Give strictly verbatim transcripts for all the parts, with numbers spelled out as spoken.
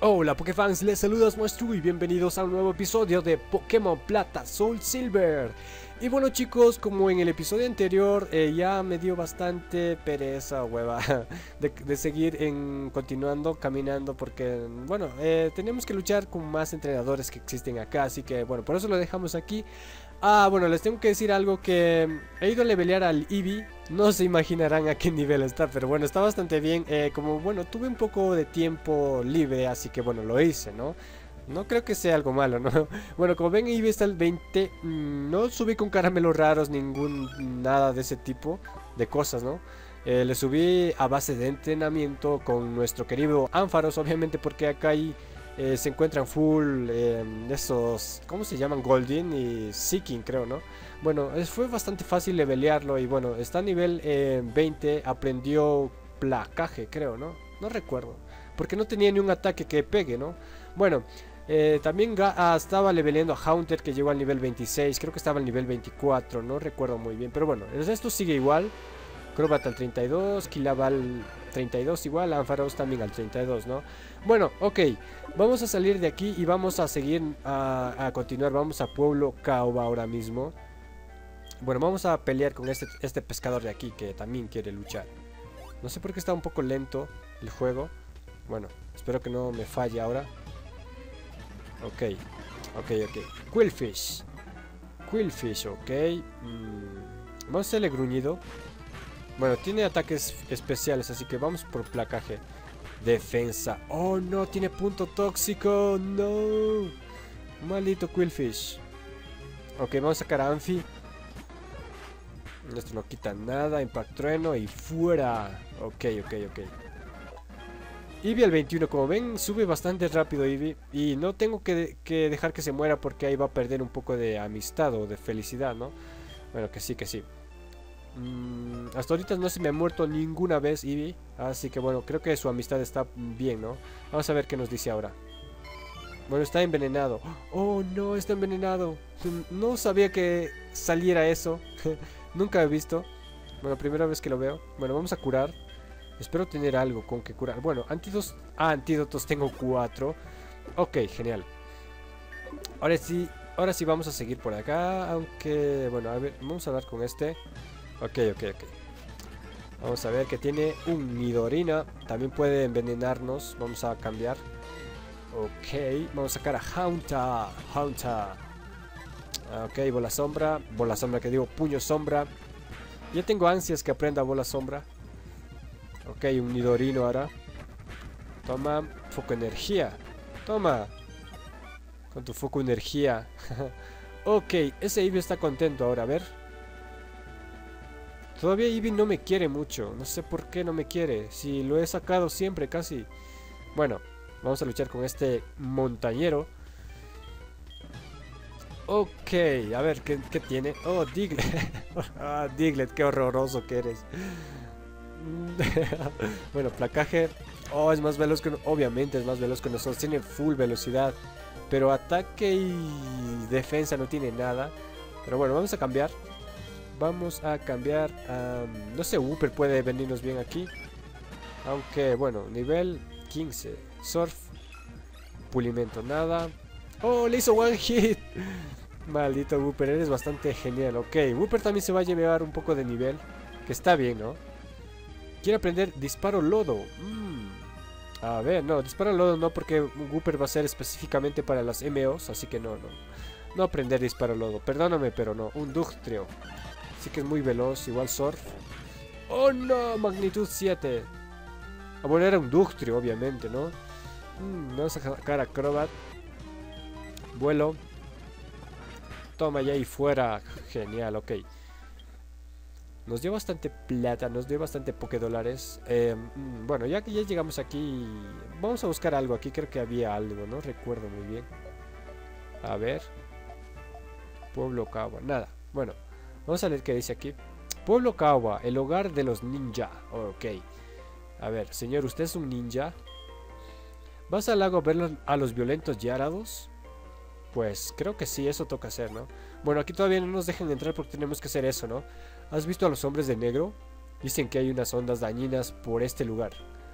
Hola Pokéfans, les saludas Maestro y bienvenidos a un nuevo episodio de Pokémon Plata Soul Silver. Y bueno chicos, como en el episodio anterior eh, ya me dio bastante pereza o hueva de, de seguir en, continuando caminando porque bueno, eh, tenemos que luchar con más entrenadores que existen acá, así que bueno, por eso lo dejamos aquí. Ah, bueno, les tengo que decir algo que he ido a levelear al Eevee. No se imaginarán a qué nivel está, pero bueno, está bastante bien. eh, Como bueno, tuve un poco de tiempo libre, así que bueno, lo hice, ¿no? No creo que sea algo malo, ¿no? Bueno, como ven, Eevee está al veinte. mmm, No subí con caramelos raros, ningún, nada de ese tipo de cosas, ¿no? Eh, le subí a base de entrenamiento con nuestro querido Ampharos, obviamente porque acá hay... Eh, se encuentran full eh, esos, ¿cómo se llaman? Goldeen y Seeking, creo, ¿no? Bueno, es, fue bastante fácil levelearlo y bueno, está a nivel eh, veinte, aprendió placaje, creo, ¿no? No recuerdo, porque no tenía ni un ataque que pegue, ¿no? Bueno, eh, también ah, estaba leveleando a Haunter, que llegó al nivel veintiséis, creo que estaba al nivel veinticuatro, no recuerdo muy bien, pero bueno, el resto sigue igual. Crobat al treinta y dos, Kilaba al treinta y dos igual, Ampharos también al treinta y dos, ¿no? Bueno, ok, vamos a salir de aquí y vamos a seguir a, a continuar, vamos a Pueblo Caoba ahora mismo. Bueno, vamos a pelear con este, este pescador de aquí que también quiere luchar. No sé por qué está un poco lento el juego. Bueno, espero que no me falle ahora. Ok, ok, ok, Qwilfish. Qwilfish, ok. mm, Vamos a hacerle gruñido. Bueno, tiene ataques especiales, así que vamos por placaje. Defensa. Oh, no, tiene punto tóxico. No. Maldito Qwilfish. Ok, vamos a sacar a Amphi. Esto no quita nada. Impact Trueno y fuera. Ok, ok, ok. Eevee al veintiuno, como ven, sube bastante rápido Eevee. Y no tengo que, de que dejar que se muera porque ahí va a perder un poco de amistad o de felicidad, ¿no? Bueno, que sí, que sí. Mm, hasta ahorita no se me ha muerto ninguna vez Eevee, así que bueno, creo que su amistad está bien, ¿no? Vamos a ver qué nos dice ahora. Bueno, está envenenado. Oh no, está envenenado. No sabía que saliera eso. Nunca he visto. Bueno, primera vez que lo veo. Bueno, vamos a curar. Espero tener algo con que curar. Bueno, antídotos, ah, antídotos tengo cuatro. Ok, genial. Ahora sí, ahora sí vamos a seguir por acá. Aunque, bueno, a ver, vamos a hablar con este. Ok, ok, ok. Vamos a ver que tiene un Nidorina. También puede envenenarnos. Vamos a cambiar. Ok, vamos a sacar a Haunter. Haunter. Ok, bola sombra. Bola sombra que digo, puño sombra. Ya tengo ansias que aprenda bola sombra. Ok, un Nidorino ahora. Toma, foco energía. Toma. Con tu foco energía. Ok, ese Eevee está contento ahora, a ver. Todavía Eevee no me quiere mucho. No sé por qué no me quiere. Si lo he sacado siempre casi. Bueno, vamos a luchar con este montañero. Ok, a ver, ¿qué, qué tiene? Oh, Diglett. Ah, Diglett, qué horroroso que eres. Bueno, placaje. Oh, es más veloz que... Obviamente es más veloz que nosotros. Tiene full velocidad. Pero ataque y defensa no tiene nada. Pero bueno, vamos a cambiar. Vamos a cambiar um, no sé, Wooper puede venirnos bien aquí. Aunque, bueno, nivel quince. Surf. Pulimento, nada. Oh, le hizo one hit. Maldito Wooper, eres bastante genial. Ok, Wooper también se va a llevar un poco de nivel. Que está bien, ¿no? Quiere aprender disparo lodo. mm. A ver, no, disparo lodo no, porque Wooper va a ser específicamente para las M Os. Así que no, no. No aprender disparo lodo, perdóname, pero no. Un Dugtrio. Así que es muy veloz, igual Surf. ¡Oh no! Magnitud siete. Ah, bueno, era un Dugtrio, obviamente, ¿no? Mm, vamos a sacar a Crobat. Vuelo. Toma ya y fuera. Genial, ok. Nos dio bastante plata, nos dio bastante Pokédolares. Eh, mm, bueno, ya que ya llegamos aquí, vamos a buscar algo aquí. Creo que había algo, no recuerdo muy bien. A ver. Pueblo Caoba, nada. Bueno. Vamos a leer qué dice aquí. Pueblo Caoba, el hogar de los ninja. Ok. A ver, señor, ¿usted es un ninja? ¿Vas al lago a ver a los violentos Gyarados? Pues creo que sí, eso toca hacer, ¿no? Bueno, aquí todavía no nos dejan entrar porque tenemos que hacer eso, ¿no? ¿Has visto a los hombres de negro? Dicen que hay unas ondas dañinas por este lugar.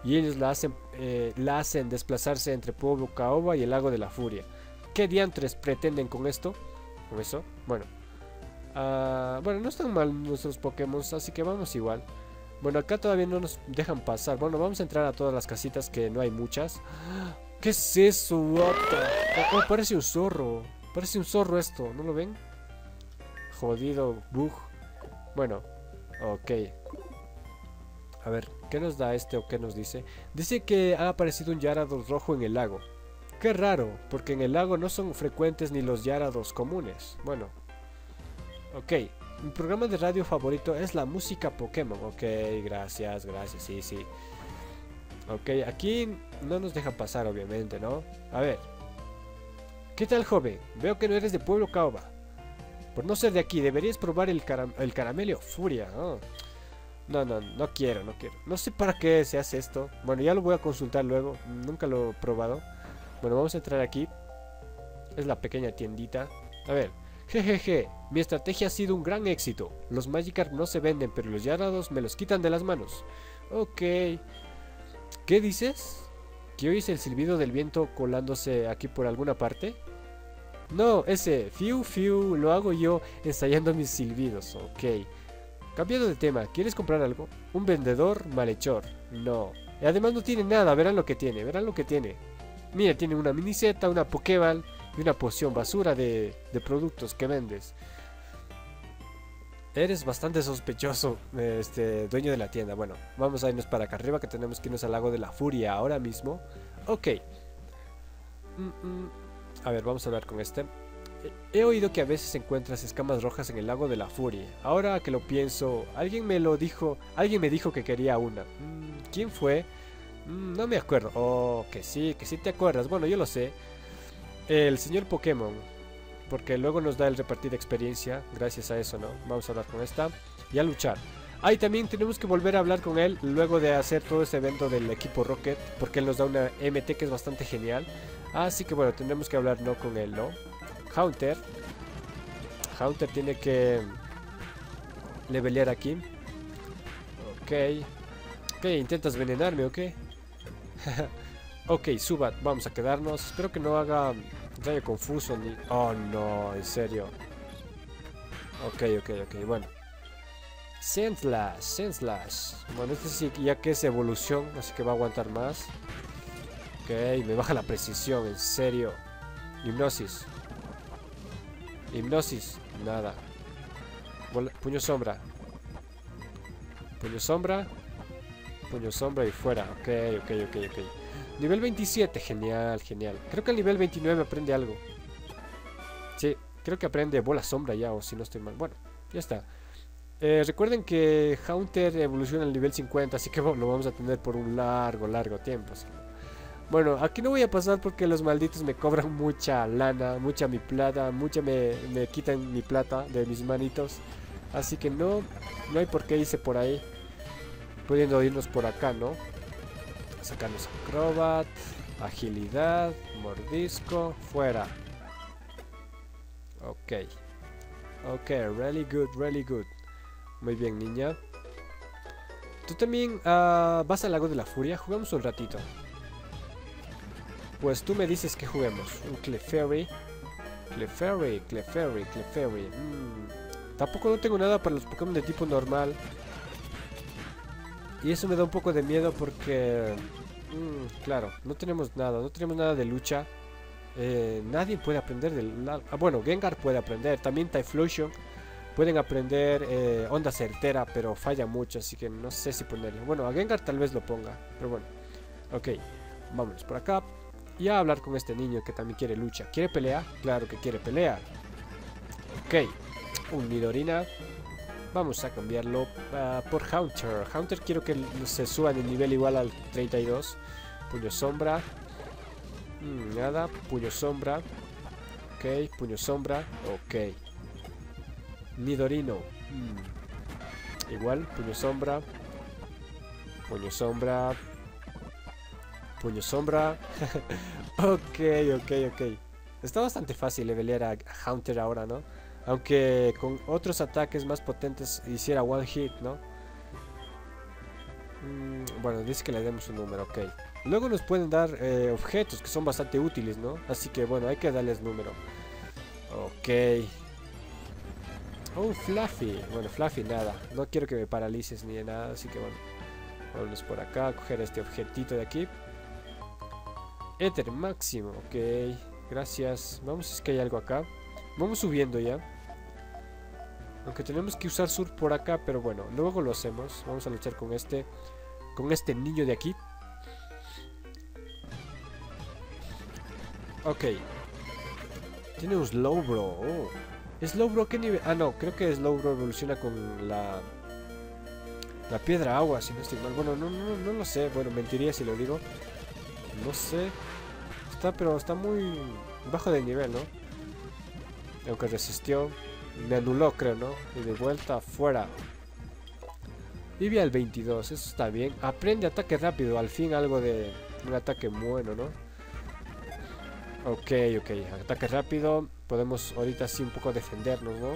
y ellos la hacen, eh, la hacen desplazarse entre Pueblo Caoba y el Lago de la Furia. ¿Qué diantres pretenden con esto? ¿Con eso? Bueno. Uh, bueno, no están mal nuestros Pokémon, así que vamos igual. Bueno, acá todavía no nos dejan pasar. Bueno, vamos a entrar a todas las casitas, que no hay muchas. ¿Qué es eso? What the... oh, parece un zorro. Parece un zorro esto, ¿no lo ven? Jodido bug. Bueno, ok. A ver, ¿qué nos da este o qué nos dice? Dice que ha aparecido un Gyarados rojo en el lago. Qué raro, porque en el lago no son frecuentes ni los Gyarados comunes. Bueno. Ok, mi programa de radio favorito es la música Pokémon. Ok, gracias, gracias, sí, sí. Ok, aquí no nos deja pasar, obviamente, ¿no? A ver. ¿Qué tal, joven? Veo que no eres de Pueblo Caoba. Por no ser de aquí, deberías probar el, caram el caramelio Furia. Oh. No, no, no quiero, no quiero. No sé para qué se hace esto. Bueno, ya lo voy a consultar luego. Nunca lo he probado. Bueno, vamos a entrar aquí. Es la pequeña tiendita. A ver. Jejeje, mi estrategia ha sido un gran éxito. Los Magikarp no se venden, pero los Gyarados me los quitan de las manos. Ok. ¿Qué dices? ¿Que oyes el silbido del viento colándose aquí por alguna parte? No, ese fiu fiu lo hago yo ensayando mis silbidos. Ok. Cambiando de tema, ¿quieres comprar algo? Un vendedor malhechor. No. Y además no tiene nada, verán lo que tiene, verán lo que tiene. Mira, tiene una miniseta, una Pokéball y una poción basura de, de productos que vendes. Eres bastante sospechoso, este dueño de la tienda. Bueno, vamos a irnos para acá arriba, que tenemos que irnos al Lago de la Furia ahora mismo. Ok. Mm -mm. A ver, vamos a hablar con este. He oído que a veces encuentras escamas rojas en el Lago de la Furia. Ahora que lo pienso, alguien me lo dijo, alguien me dijo que quería una. Mm, ¿Quién fue? Mm, no me acuerdo. Oh, que sí, que sí te acuerdas. Bueno, yo lo sé. El señor Pokémon. Porque luego nos da el repartir de experiencia. Gracias a eso, ¿no? Vamos a hablar con esta. Y a luchar. Ah, y también tenemos que volver a hablar con él luego de hacer todo ese evento del equipo Rocket. Porque él nos da una M T que es bastante genial. Así que bueno, tendremos que hablar no con él, ¿no? Haunter. Haunter tiene que levelear aquí. Ok. Ok, intentas envenenarme, ¿ok? Ok, Zubat, vamos a quedarnos. Espero que no haga daño confuso ni... Oh, no, en serio. Ok, ok, ok, bueno. Sandslash, Sandslash. Bueno, este sí, ya que es evolución, así que va a aguantar más. Ok, me baja la precisión, en serio. Hipnosis. Hipnosis, nada. Puño sombra. Puño sombra. Puño sombra y fuera. Ok, ok, ok, ok. Nivel veintisiete, genial, genial. Creo que al nivel veintinueve aprende algo. Sí, creo que aprende bola sombra ya, o si no estoy mal. Bueno, ya está. Eh, recuerden que Haunter evoluciona al nivel cincuenta, así que lo vamos a tener por un largo, largo tiempo. Así. Bueno, aquí no voy a pasar porque los malditos me cobran mucha lana, mucha mi plata, mucha me, me quitan mi plata de mis manitos. Así que no, no hay por qué irse por ahí. Pudiendo irnos por acá, ¿no? Sacarnos Acrobat, agilidad, mordisco, fuera. Ok. Ok, really good, really good. Muy bien, niña. Tú también uh, vas al Lago de la Furia. Jugamos un ratito. Pues tú me dices que juguemos. Un Clefairy. Clefairy, Clefairy, Clefairy. Mm. Tampoco no tengo nada para los Pokémon de tipo normal. Y eso me da un poco de miedo porque... Mmm, claro, no tenemos nada. No tenemos nada de lucha. Eh, nadie puede aprender del... Ah, bueno, Gengar puede aprender. También Typhlosion. Pueden aprender eh, Onda Certera, pero falla mucho. Así que no sé si ponerlo. Bueno, a Gengar tal vez lo ponga. Pero bueno. Ok, vámonos por acá. Y a hablar con este niño que también quiere lucha. ¿Quiere pelear? Claro que quiere pelear. Ok, un Nidorina. Vamos a cambiarlo uh, por Haunter. Haunter quiero que se suba de nivel igual al treinta y dos. Puño sombra. Mm, nada, puño sombra. Ok, puño sombra. Ok. Nidorino. Mm. Igual, puño sombra. Puño sombra. Puño sombra. Ok, ok, ok. Está bastante fácil levelear a Haunter ahora, ¿no? Aunque con otros ataques más potentes hiciera one hit, ¿no? Mm, bueno, dice que le demos un número, ok. Luego nos pueden dar eh, objetos que son bastante útiles, ¿no? Así que bueno, hay que darles número. Ok. Oh, Fluffy. Bueno, Fluffy nada. No quiero que me paralices ni de nada, así que bueno. Vamos por acá a coger este objetito de aquí. Éter máximo, ok. Gracias. Vamos, si es que hay algo acá. Vamos subiendo ya. Aunque tenemos que usar sur por acá, pero bueno, luego lo hacemos. Vamos a luchar con este. Con este niño de aquí. Ok. Tiene un Slowbro. Oh. Slowbro, ¿qué nivel? Ah, no, creo que Slowbro evoluciona con la... La piedra agua, si no estoy mal. Bueno, no, no, no lo sé. Bueno, mentiría si lo digo. No sé. Está, pero está muy bajo de nivel, ¿no? Aunque resistió. Me anuló, creo, ¿no? Y de vuelta afuera. Vive al veintidós, eso está bien. Aprende ataque rápido, al fin algo de un ataque bueno, ¿no? Ok, ok, ataque rápido. Podemos ahorita sí un poco defendernos, ¿no?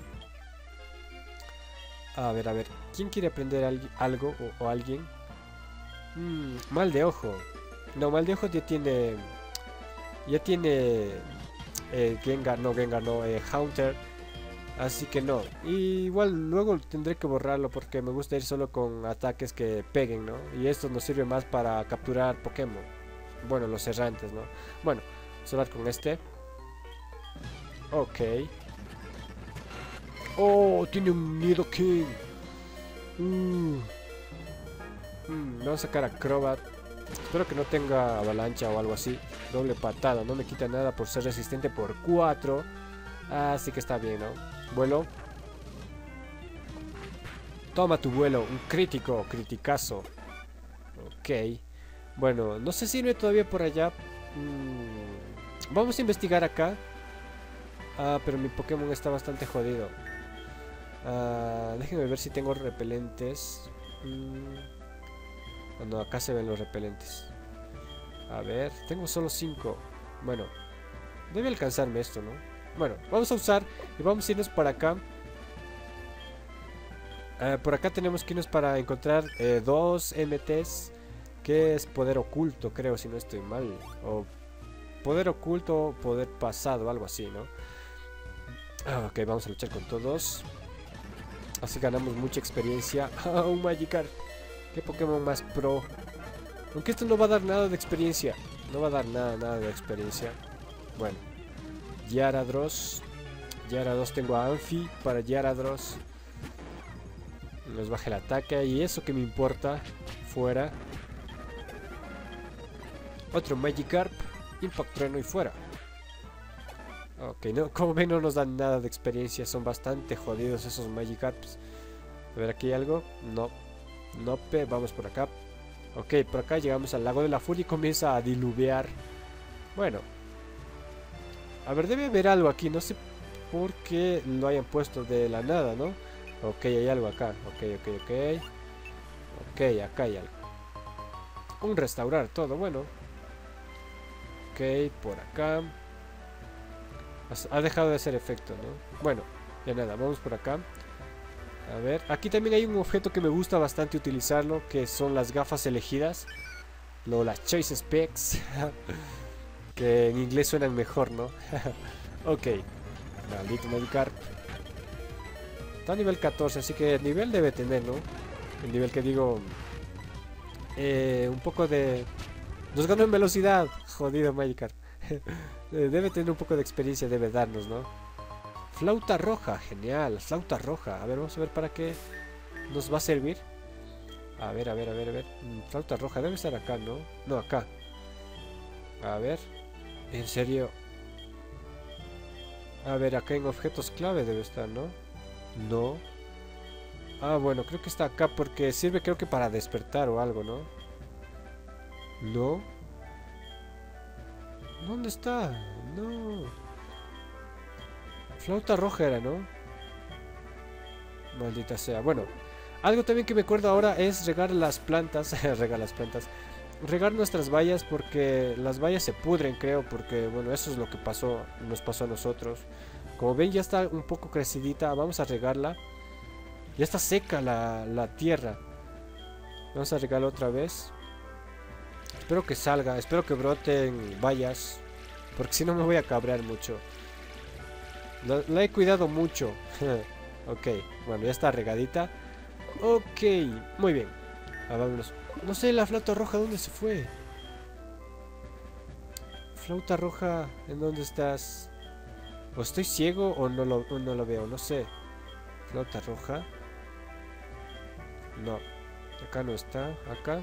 A ver, a ver. ¿Quién quiere aprender algo o, o alguien? Mm, mal de ojo. No, mal de ojo ya tiene... Ya tiene... Eh, Gengar, no, Gengar, no, eh, Haunter. Así que no. Y igual luego tendré que borrarlo porque me gusta ir solo con ataques que peguen, ¿no? Y esto nos sirve más para capturar Pokémon. Bueno, los errantes, ¿no? Bueno, vamos a hablar con este. Ok. Oh, tiene un Nidoking. Uh. Mm, vamos a sacar a Crobat. Espero que no tenga avalancha o algo así. Doble patada, no me quita nada por ser resistente por cuatro. Así que está bien, ¿no? Vuelo. Toma tu vuelo, un crítico, criticazo. Ok. Bueno, no sé si no hay todavía por allá. Mm, vamos a investigar acá. Ah, pero mi Pokémon está bastante jodido. Ah, déjenme ver si tengo repelentes. Mm, no, acá se ven los repelentes. A ver, tengo solo cinco. Bueno, debe alcanzarme esto, ¿no? Bueno, vamos a usar y vamos a irnos para acá. Uh, por acá tenemos que irnos para encontrar eh, dos M Ts. Que es poder oculto, creo, si no estoy mal. O poder oculto, poder pasado, algo así, ¿no? Ah, ok, vamos a luchar con todos. Así ganamos mucha experiencia. Ah, un Magikarp. Qué Pokémon más pro. Aunque esto no va a dar nada de experiencia. No va a dar nada, nada de experiencia. Bueno. Yaradros. Yaradros, tengo a Amphi para Yaradros. Nos baja el ataque y eso que me importa. Fuera. Otro Magikarp. Impact Trueno y fuera. Ok, no, como ven no nos dan nada de experiencia. Son bastante jodidos esos Magikarps. A ver, aquí hay algo. No. No, vamos por acá. Ok, por acá llegamos al lago de la furia y comienza a diluviar. Bueno. A ver, debe haber algo aquí. No sé por qué lo hayan puesto de la nada, ¿no? Ok, hay algo acá. Ok, ok, ok. Ok, acá hay algo. Un restaurar todo, bueno. Ok, por acá. Ha dejado de hacer efecto, ¿no? Bueno, de nada, vamos por acá. A ver, aquí también hay un objeto que me gusta bastante utilizarlo, que son las gafas elegidas. No, las Choice Specs. Que en inglés suenan mejor, ¿no? Ok. Maldito Magikarp. Está a nivel catorce, así que el nivel debe tener, ¿no? El nivel que digo... Eh, un poco de... Nos ganó en velocidad. Jodido Magikarp. Debe tener un poco de experiencia, debe darnos, ¿no? Flauta roja, genial, flauta roja. A ver, vamos a ver para qué nos va a servir. A ver, a ver, a ver, a ver. Mm, flauta roja, debe estar acá, ¿no? No, acá. A ver. En serio. A ver, acá en objetos clave debe estar, ¿no? No. Ah, bueno, creo que está acá porque sirve creo que para despertar o algo, ¿no? No. ¿Dónde está? No. Flauta roja era, ¿no? Maldita sea. Bueno, algo también que me acuerdo ahora es regar las plantas. Regar las plantas. Regar nuestras vallas porque las vallas se pudren, creo. Porque, bueno, eso es lo que pasó. Nos pasó a nosotros. Como ven, ya está un poco crecidita. Vamos a regarla. Ya está seca la, la tierra. Vamos a regalar otra vez. Espero que salga, espero que broten vallas, porque si no me voy a cabrear mucho. La, la he cuidado mucho. Ok, bueno, ya está regadita. Ok, muy bien. Ah, vámonos. No sé, la flauta roja, ¿dónde se fue? Flauta roja, ¿en dónde estás? ¿O estoy ciego o no lo, o no lo veo? No sé. Flauta roja. No. Acá no está. Acá.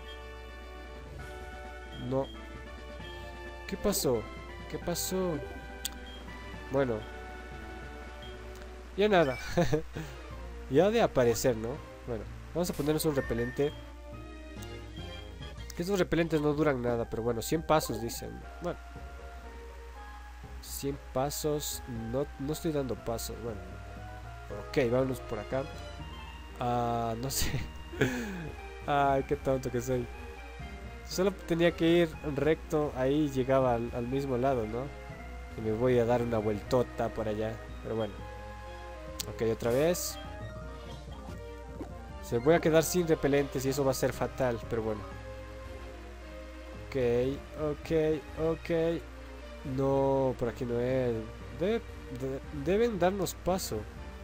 No. ¿Qué pasó? ¿Qué pasó? Bueno. Ya nada. Ya de aparecer, ¿no? Bueno, vamos a ponernos un repelente. Estos repelentes no duran nada, pero bueno, cien pasos dicen. Bueno. cien pasos. No, no estoy dando pasos. Bueno. Ok, vámonos por acá. Ah, no sé. Ay, qué tonto que soy. Solo tenía que ir recto, ahí llegaba al, al mismo lado, ¿no? Y me voy a dar una vueltota por allá. Pero bueno. Ok, otra vez. Se voy a quedar sin repelentes y eso va a ser fatal, pero bueno. Ok, ok, ok. No, por aquí no es. Debe, de, deben darnos paso.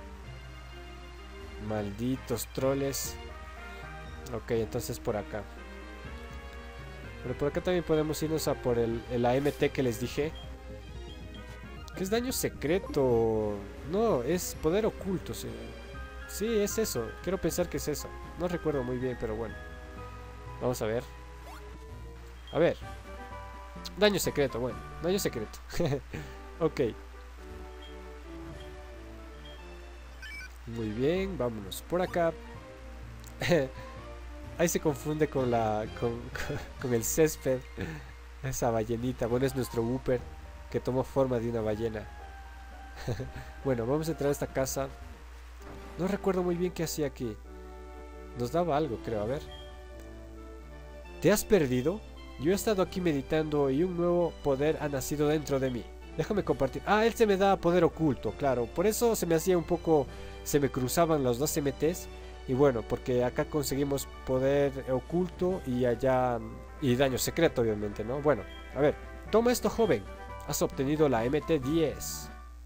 Malditos troles. Ok, entonces por acá. Pero por acá también podemos irnos a por el, el A M T que les dije. ¿Qué es daño secreto? No, es poder oculto, sí. Sí, es eso. Quiero pensar que es eso. No recuerdo muy bien, pero bueno. Vamos a ver. A ver. Daño secreto, bueno. Daño secreto. Ok. Muy bien, vámonos por acá. Ahí se confunde con la con, con, con el césped. Esa ballenita. Bueno, es nuestro Wooper que tomó forma de una ballena. Bueno, vamos a entrar a esta casa. No recuerdo muy bien qué hacía aquí. Nos daba algo, creo. A ver. ¿Te has perdido? Yo he estado aquí meditando y un nuevo poder ha nacido dentro de mí. Déjame compartir. Ah, él se me da poder oculto, claro. Por eso se me hacía un poco... Se me cruzaban los dos M Ts. Y bueno, porque acá conseguimos poder oculto y allá... Y daño secreto, obviamente, ¿no? Bueno, a ver. Toma esto, joven. Has obtenido la M T diez.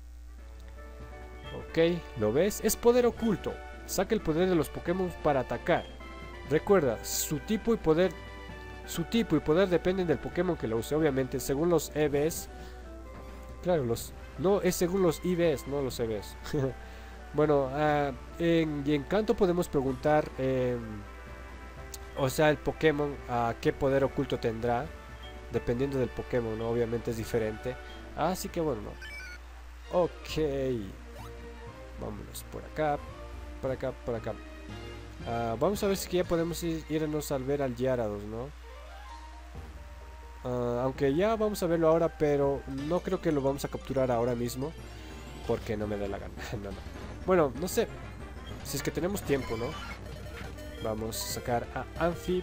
Ok, ¿lo ves? Es poder oculto. Saca el poder de los Pokémon para atacar. Recuerda, su tipo y poder... Su tipo y poder dependen del Pokémon que lo use. Obviamente, según los E Vs... Claro, los... No, es según los I Vs, no los E Vs. Bueno, uh, en, y en Kanto podemos preguntar... Eh, o sea, el Pokémon a uh, qué poder oculto tendrá. Dependiendo del Pokémon, ¿no? Obviamente es diferente. Así que bueno, no. Ok. Vámonos por acá. Por acá, por acá. Uh, vamos a ver si ya podemos ir, irnos al ver al Gyarados, ¿no? Uh, aunque ya vamos a verlo ahora, pero no creo que lo vamos a capturar ahora mismo. Porque no me da la gana. No, no. Bueno, no sé. Si es que tenemos tiempo, ¿no? Vamos a sacar a Amphi.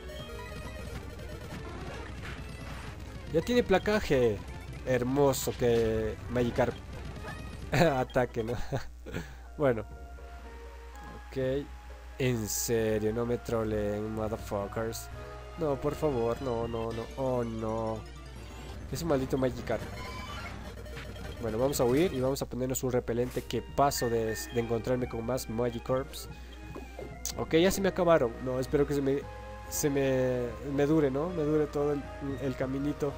Ya tiene placaje. Hermoso que Magikarp ataque, ¿no? Bueno. Ok. En serio, no me troleen, motherfuckers. No, por favor, no, no, no. Oh, no. Es un maldito Magikarp. Bueno, vamos a huir y vamos a ponernos un repelente. Que paso de, de encontrarme con más Magikarps. Ok, ya se me acabaron. No, espero que se me... Se me... Me dure, ¿no? Me dure todo el, el caminito.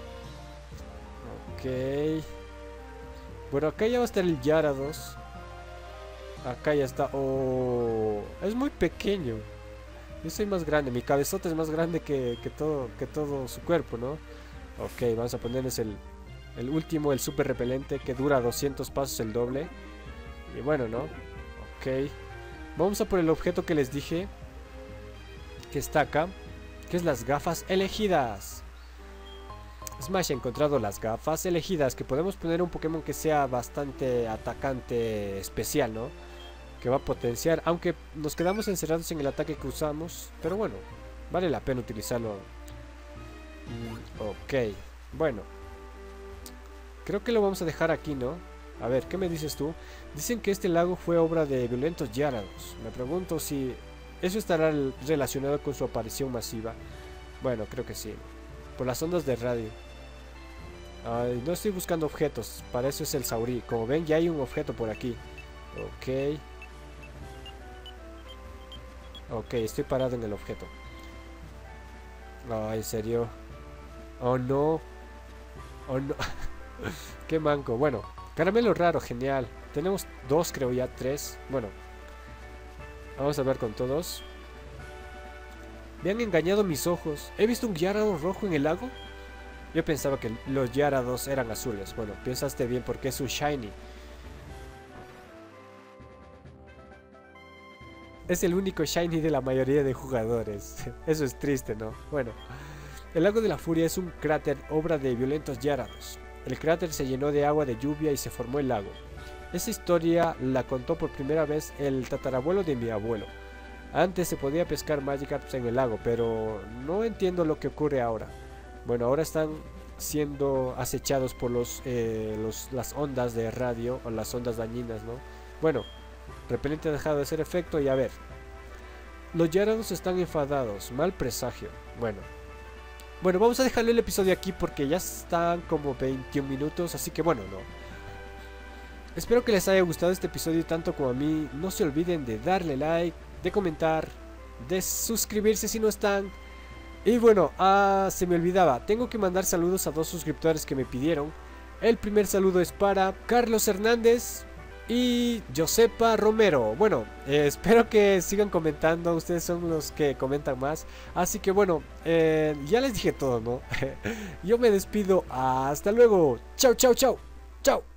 Ok. Bueno, acá ya va a estar el Gyarados. Acá ya está. Oh, es muy pequeño. Yo soy más grande. Mi cabezota es más grande que, que, todo, que todo su cuerpo, ¿no? Ok, vamos a ponerles el, el último, el super repelente, que dura doscientos pasos, el doble. Y bueno, ¿no? Ok. Vamos a por el objeto que les dije, que está acá, que es las gafas elegidas. Smash ha encontrado las gafas elegidas, que podemos poner un Pokémon que sea bastante atacante especial, ¿no? Que va a potenciar, aunque nos quedamos encerrados en el ataque que usamos, pero bueno, vale la pena utilizarlo. Mm, ok, bueno. Creo que lo vamos a dejar aquí, ¿no? A ver, ¿qué me dices tú? Dicen que este lago fue obra de violentos Gyarados. Me pregunto si ¿Eso estará relacionado con su aparición masiva? Bueno, creo que sí. Por las ondas de radio. Ay, no estoy buscando objetos. Para eso es el Saurí. Como ven, ya hay un objeto por aquí. Ok. Ok, estoy parado en el objeto. Ay, en serio. Oh, no. Oh, no. Qué manco. Bueno, caramelo raro, genial. Tenemos dos, creo ya, tres. Bueno. Vamos a ver con todos. Me han engañado mis ojos. ¿He visto un Gyarados rojo en el lago? Yo pensaba que los Gyarados eran azules. Bueno, pensaste bien porque es un Shiny. Es el único Shiny de la mayoría de jugadores. Eso es triste, ¿no? Bueno. El lago de la furia es un cráter obra de violentos Gyarados. El cráter se llenó de agua de lluvia y se formó el lago. Esa historia la contó por primera vez el tatarabuelo de mi abuelo. Antes se podía pescar Magikarps en el lago, pero no entiendo lo que ocurre ahora. Bueno, ahora están siendo acechados por los, eh, los, las ondas de radio o las ondas dañinas, ¿no? Bueno, repelente ha dejado de hacer efecto y a ver. Los Gyarados están enfadados, mal presagio. Bueno. Bueno, vamos a dejarle el episodio aquí porque ya están como veintiún minutos, así que bueno, no. Espero que les haya gustado este episodio tanto como a mí. No se olviden de darle like, de comentar, de suscribirse si no están. Y bueno, ah, se me olvidaba, tengo que mandar saludos a dos suscriptores que me pidieron. El primer saludo es para Carlos Hernández y Josepa Romero. Bueno, eh, espero que sigan comentando, ustedes son los que comentan más. Así que bueno, eh, ya les dije todo, ¿no? Yo me despido, hasta luego. Chau, chau, chau. Chau.